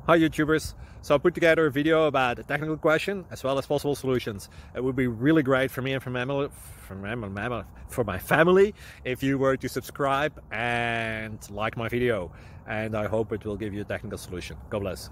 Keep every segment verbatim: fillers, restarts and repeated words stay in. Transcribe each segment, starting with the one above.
Hi YouTubers, so I put together a video about a technical question as well as possible solutions. It would be really great for me and for my, for my, for my family if you were to subscribe and like my video, and I hope it will give you a technical solution. God bless.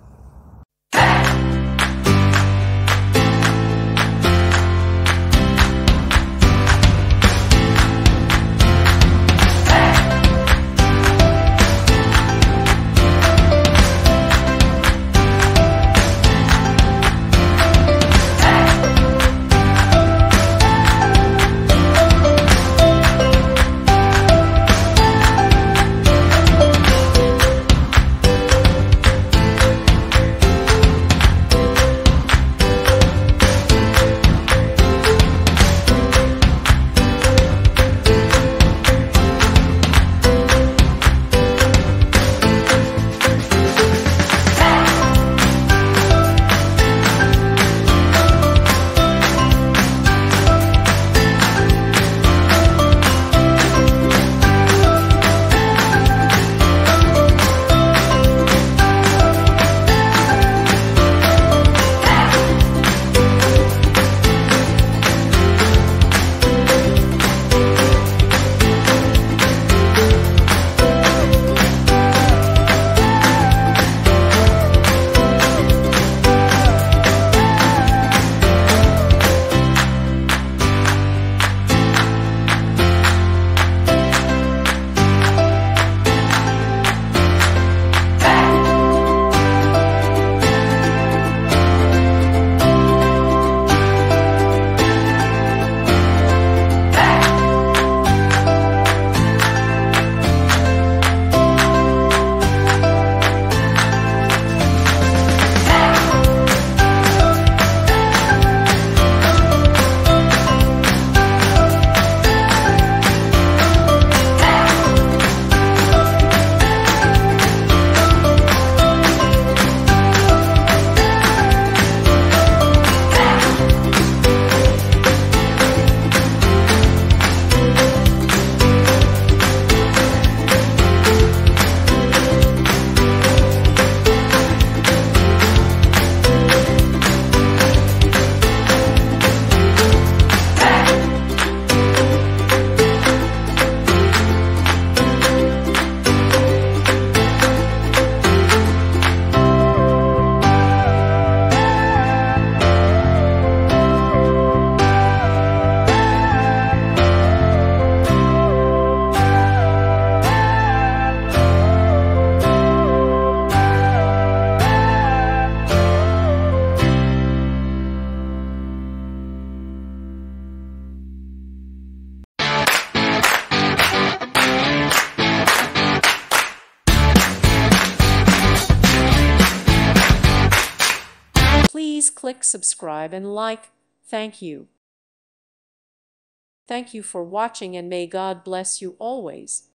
Please click subscribe and like. Thank you. Thank you for watching, and may God bless you always.